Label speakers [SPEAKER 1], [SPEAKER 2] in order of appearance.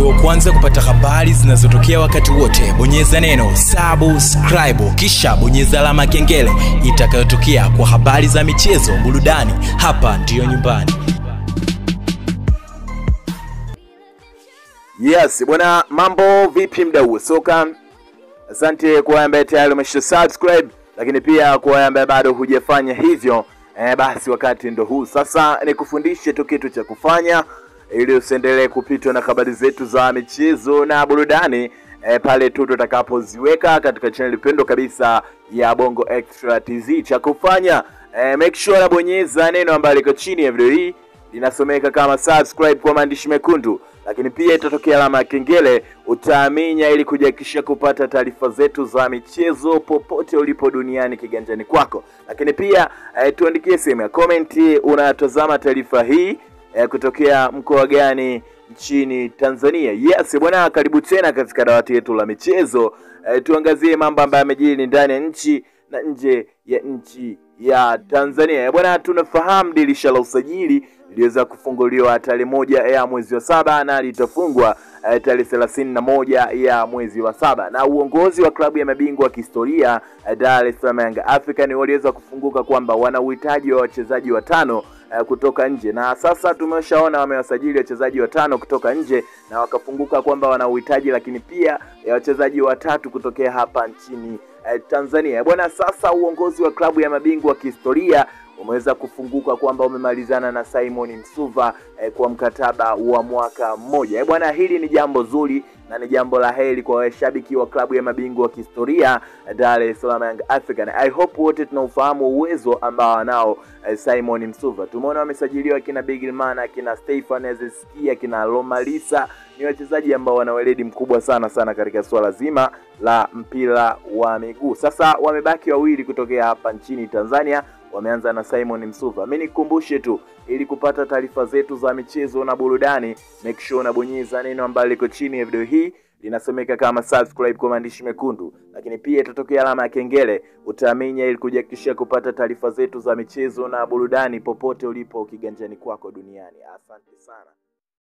[SPEAKER 1] Uwe wa kwanza kupata habari zinazotokea wakati wote, bonyeza neno subscribe kisha bonyeza alama kengele itakayotokea kwa habari za michezo, burudani. Hapa ndio nyumbani.
[SPEAKER 2] Yes, bwana, mambo vipi mdau wa soka? Asante kwa ambaye tayari umesha-subscribe, lakini pia kwa ambaye bado hujafanya hivyo, basi wakati ndo huu. Sasa nikufundishe tu kitu cha kufanya ili usiendelee kupitwa na habari zetu za michezo na burudani pale tu tutakapoziweka katika channel pendwa kabisa ya Bongo Extra TZ. Cha kufanya, make sure unabonyeza neno ambalo liko chini ya video hii linasomeka kama subscribe kwa maandishi mekundu, lakini pia itatokea alama ya kengele, utaaminya ili kujihakikishia kupata taarifa zetu za michezo popote ulipo duniani kiganjani kwako. Lakini pia tuandikie sehemu ya comment unatazama taarifa hii kutokea mkoa gani nchini Tanzania. Yes bwana, karibu tena katika dawati letu la michezo. Tuangazie mambo ambayo yamejiri ndani ya nchi na nje ya nchi ya Tanzania. Bwana, tunafahamu dirisha la usajili liliweza kufunguliwa tarehe 1 ya mwezi wa 7 na litafungwa tarehe 31 ya mwezi wa 7, na uongozi wa klabu ya mabingwa wa kihistoria Dar es Salaam Yanga African waliweza kufunguka kwamba wana uhitaji wa wachezaji watano kutoka nje, na sasa tumeshaona wamewasajili wachezaji watano kutoka nje na wakafunguka kwamba wana uhitaji lakini pia ya wachezaji watatu kutokea hapa nchini Tanzania. Bwana, sasa uongozi wa klabu ya mabingwa wa kihistoria umeweza kufunguka kwamba umemalizana na Simon Msuva kwa mkataba wa mwaka mmoja. Bwana, hili ni jambo zuri na ni jambo la heri kwa washabiki wa klabu ya mabingwa wa kihistoria Dar es Salaam Young African. I hope wote tunaufahamu uwezo ambao anao Simon Msuva. Tumeona wamesajiliwa kina Bigman, kina Stefan Ezeskia, kina Lomalisa. Ni wachezaji ambao wana weledi mkubwa sana katika swala zima la mpira wa miguu. Sasa wamebaki wawili kutokea hapa nchini Tanzania. Wameanza na Simon Msuva. Mimi nikukumbushe tu, ili kupata taarifa zetu za michezo na burudani, make sure unabonyeza neno ambalo liko chini ya video hii linasomeka kama subscribe kwa maandishi mekundu, lakini pia itatokea alama ya kengele, utaaminya ili kujihakikishia kupata taarifa zetu za michezo na burudani popote ulipo kiganjani kwako duniani. Asante sana.